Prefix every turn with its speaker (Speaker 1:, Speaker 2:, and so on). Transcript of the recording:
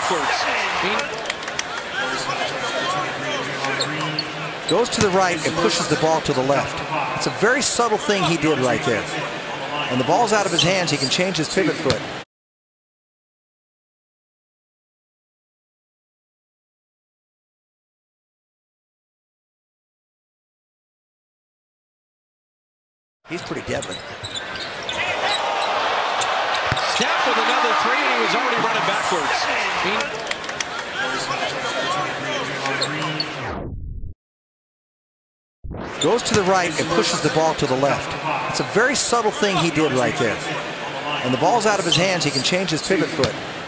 Speaker 1: backwards.
Speaker 2: Goes to the right and pushes the ball to the left. It's a very subtle thing he did right there. When the ball's out of his hands, he can change his pivot foot. He's pretty deadly.
Speaker 1: Steph with another three, and he was already running backwards.
Speaker 2: Goes to the right and pushes the ball to the left. It's a very subtle thing he did right there. When the ball's out of his hands, he can change his pivot foot.